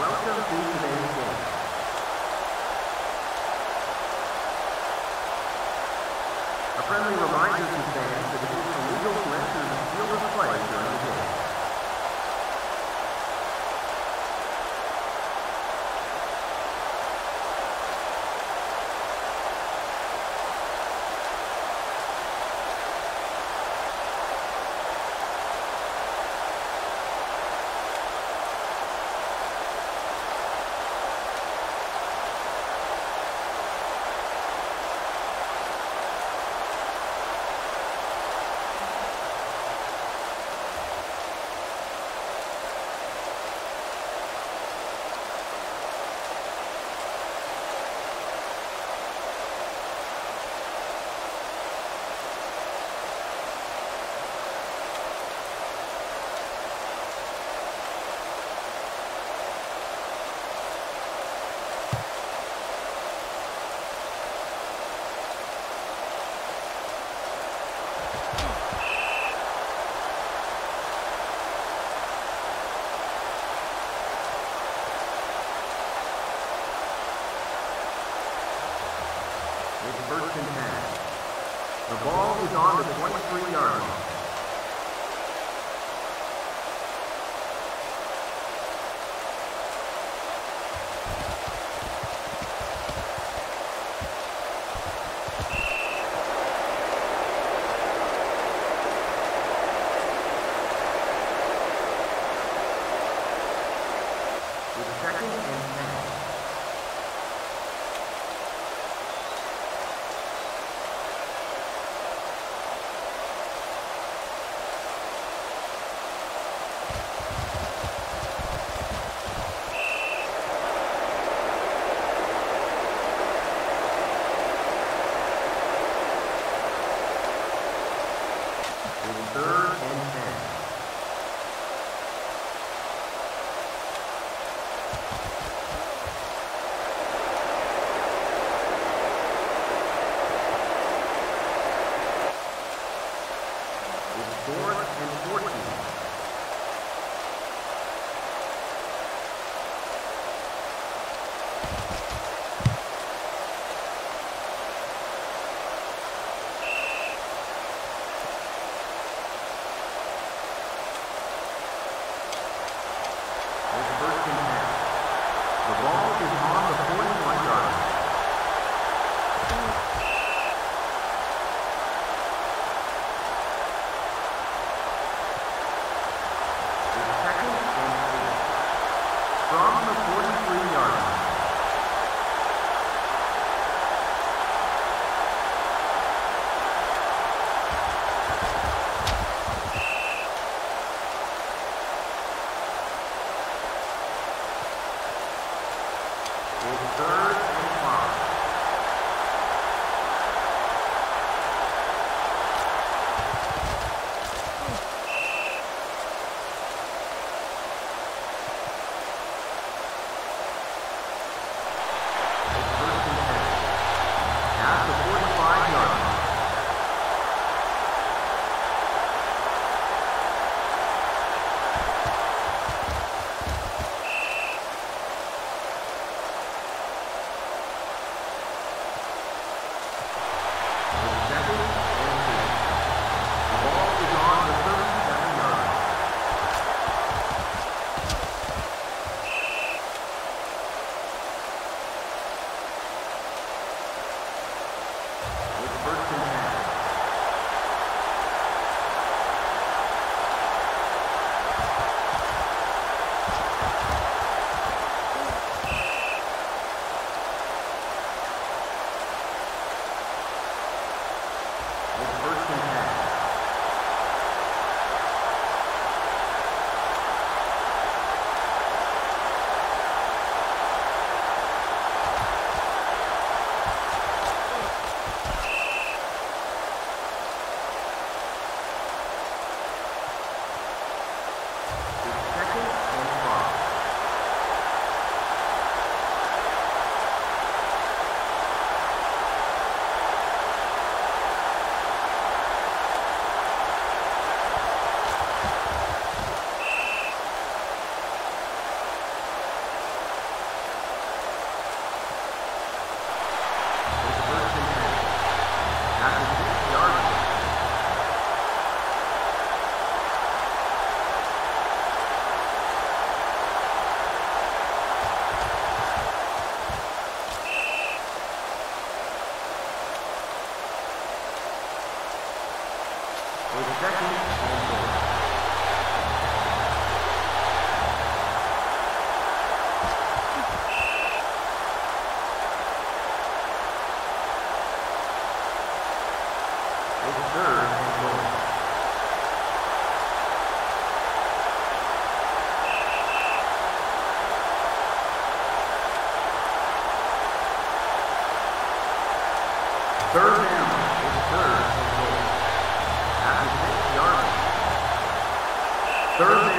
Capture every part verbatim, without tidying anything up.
Welcome to today's game. A friendly reminder to fans that it is illegal to enter the field of play during the game. First and ten. The ball is on the twenty-three yard line. With second and ten. Third and ten. It's fourth and fourteen. First and ten. The ball is on the forty-one yard line. It's second and eight. From the forty-three yard line. It's third and five. It's first and ten. At the forty-five yard line.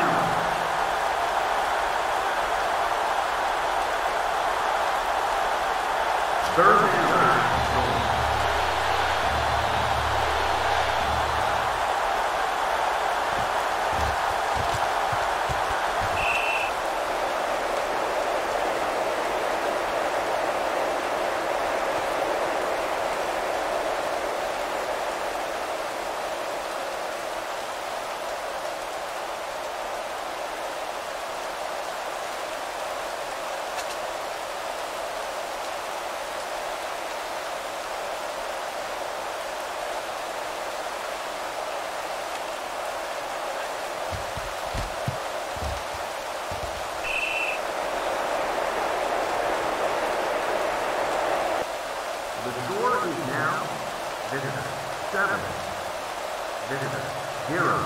down. Third down. The score is now Visitor seven, Visitor zero.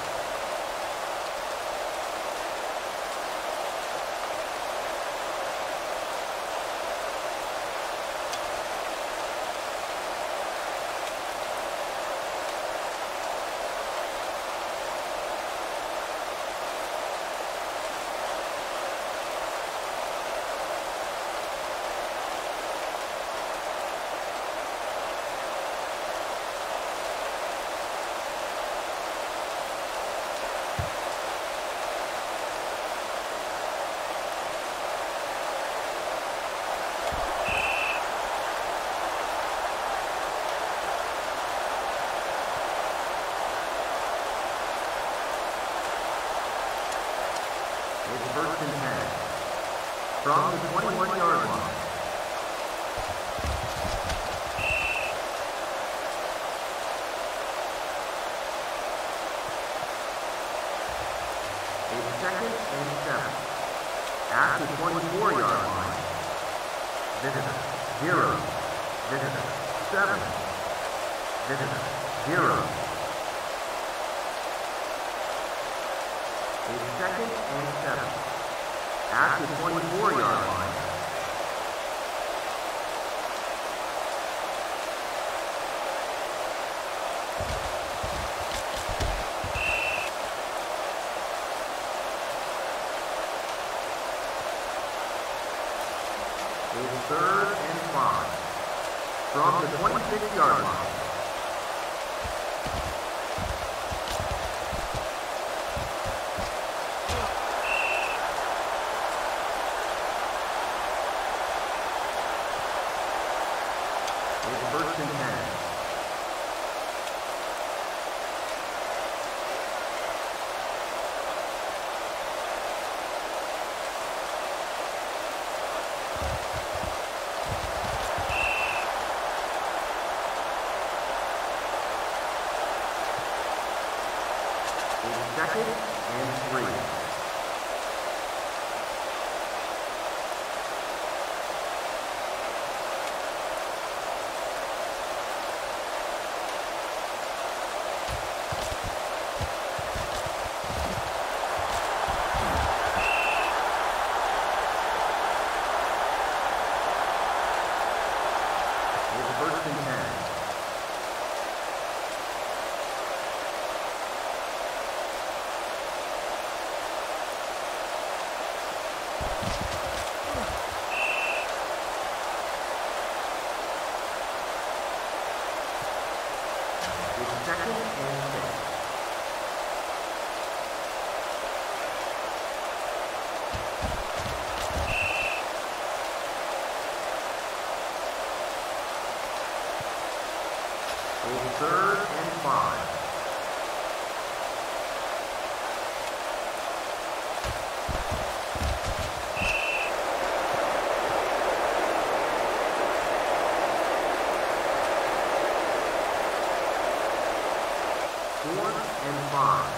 It's first and ten. From the twenty-one yard line. It's second and seven. At the twenty-four yard line. Visitor zero. Visitor seven. Visitor zero. It's second and seven. At the twenty-four yard line. It's third and five. From the twenty-six yard line. First and ten. It's second and three. First and ten. It's second and six. It's third and five. Fourth and five.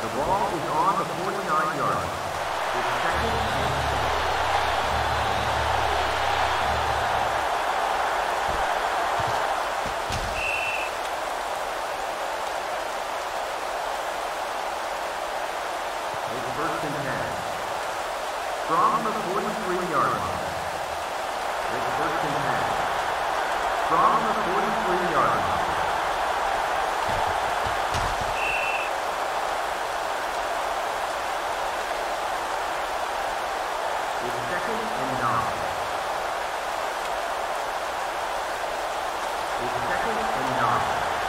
The ball is on the forty-nine yard line. It's second and six. It's first and ten. From the forty-three yard line. It's first and ten. From the forty-three yard line. It's second and nine. It's second and nine.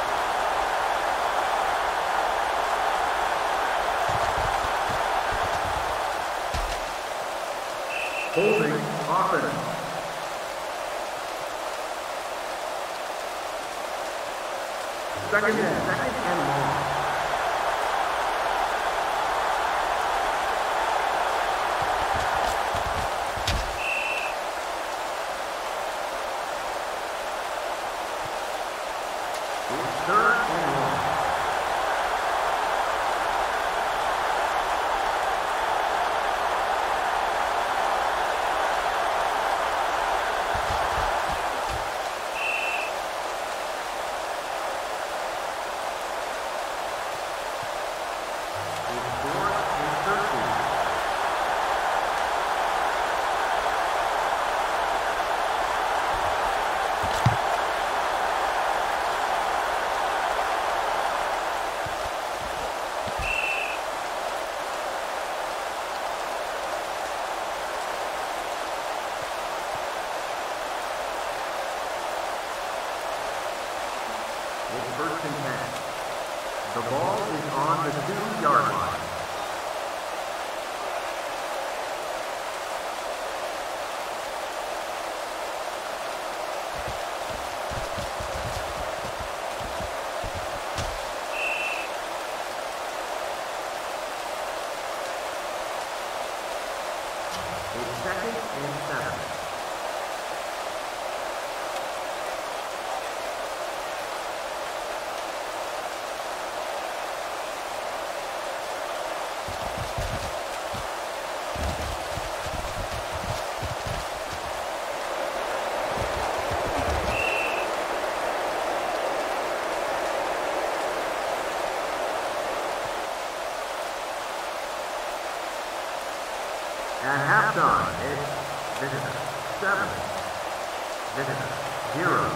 Holding offense. Second and second and long. It's third and long. It's first and ten. The ball is on the two yard line. It's second and seven. At halftime, it's Visitor seven, Visitor zero.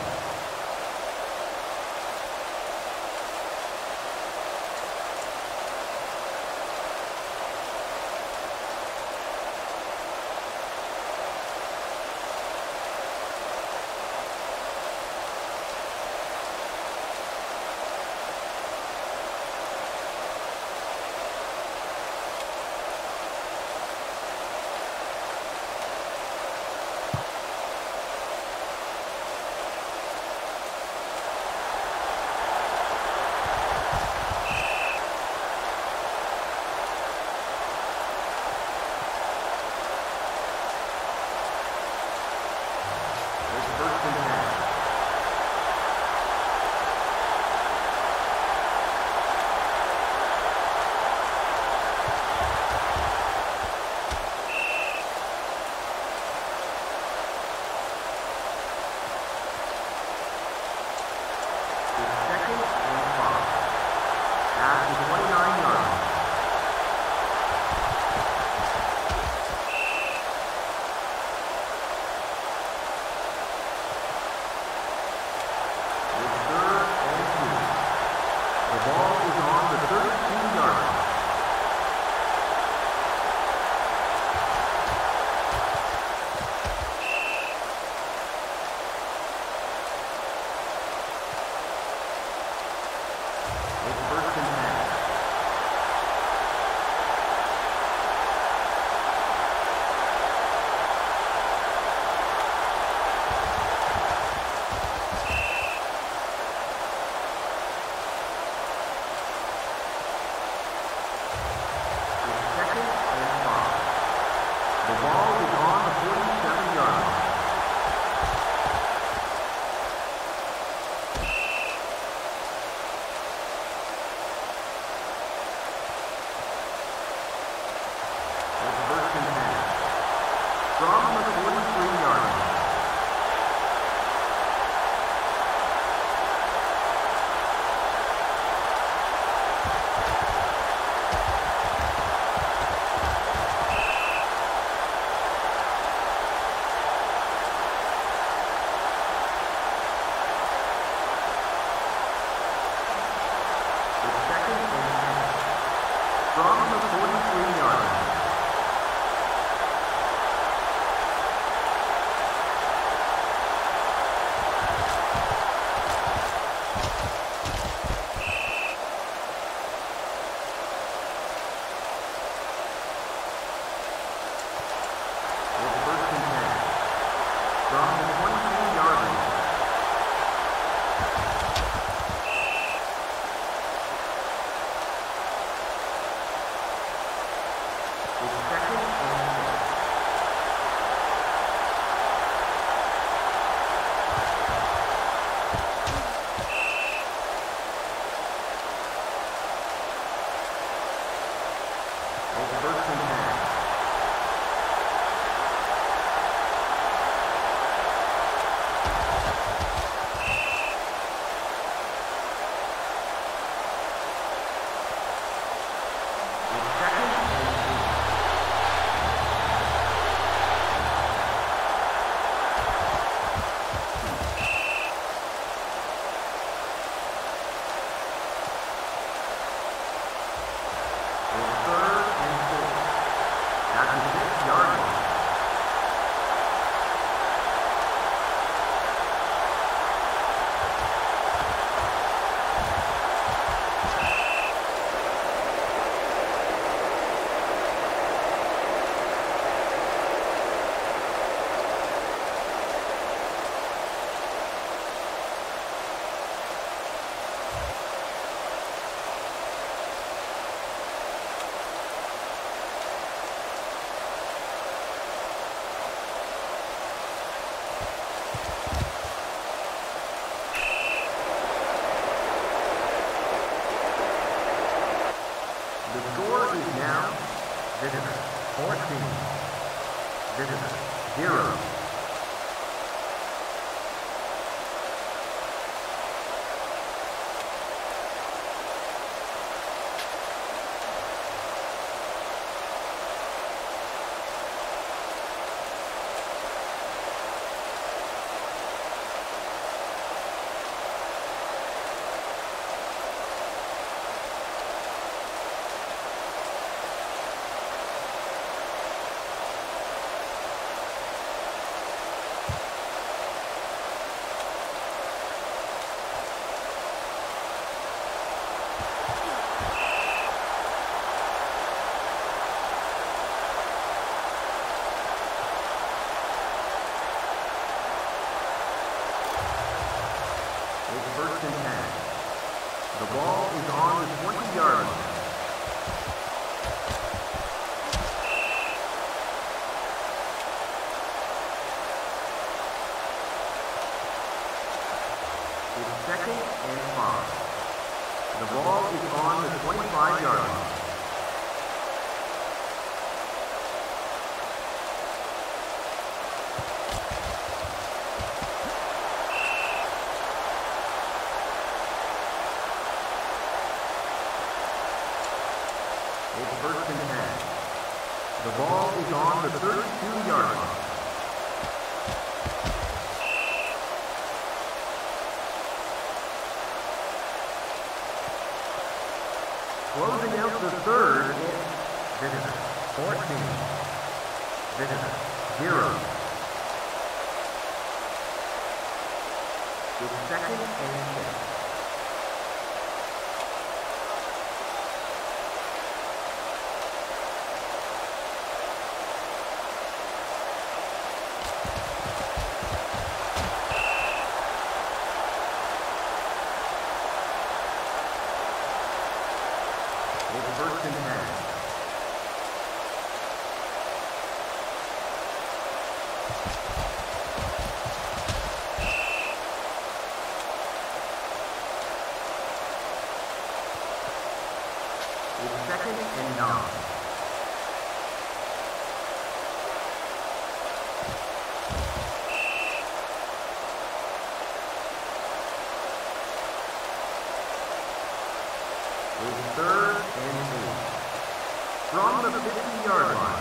From the twenty-two-yard line. It's second and six. It's first and ten. The score is now Visitor fourteen, Visitor zero. First and ten. The ball is on the twenty-yard line. It's second and five. The ball is on the twenty-five-yard line. It's first and ten. The ball is on the thirty-two-yard line. Closing out the third, it's Visitor fourteen, Visitor zero. It's second and six. First and ten. It's second and nine. It's third and eight. From the fifty-yard line.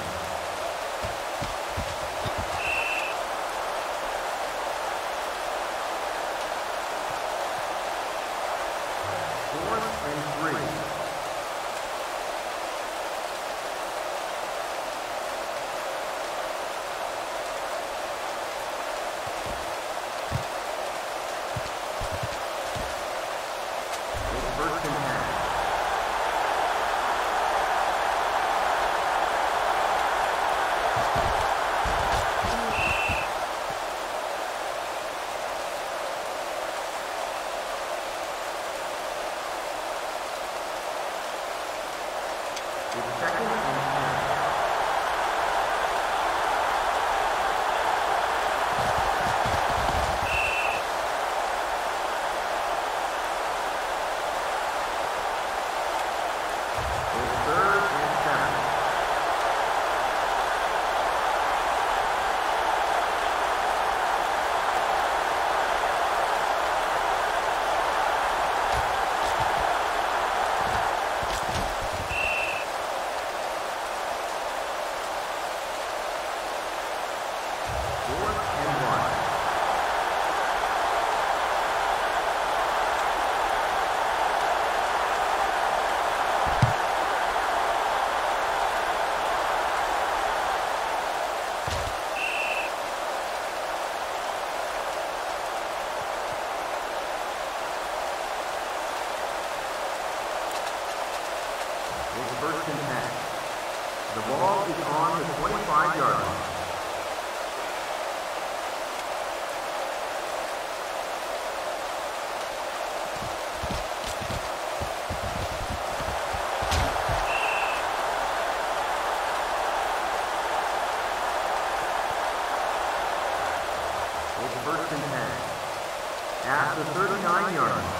Fourth and three. It's first and ten. first and ten. The ball is on the twenty-five yard line. It's first and ten. At the thirty-nine yard line.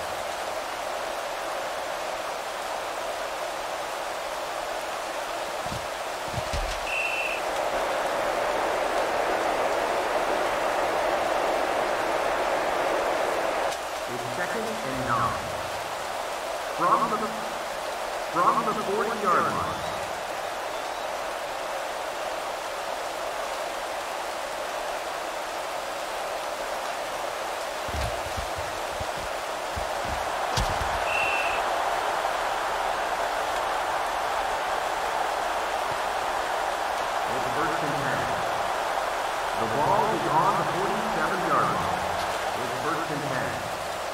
Second and nine. From the, from the forty yard line. It's first and ten. The ball is on the forty-seven yard line. It's first and ten.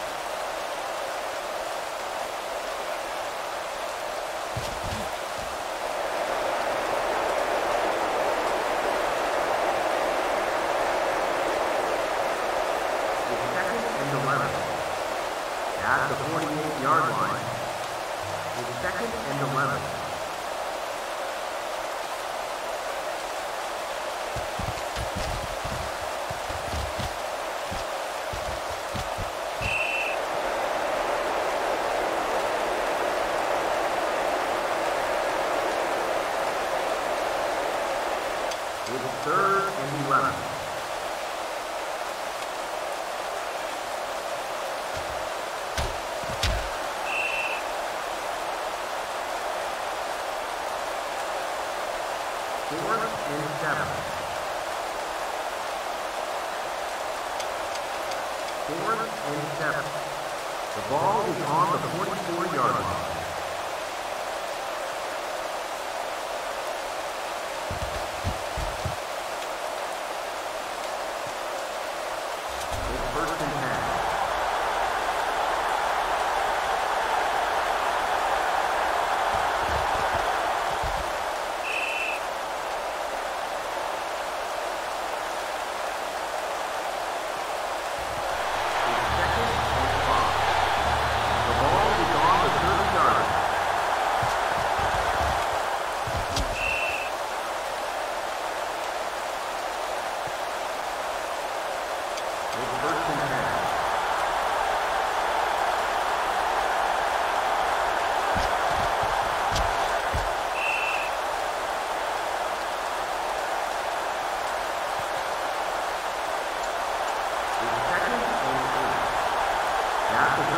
At the forty-eight yard line, it's second and eleven. It's third and eleven. Fourth and seven. Fourth and seven. The ball is on the forty-four yard line. It's first and ten. At the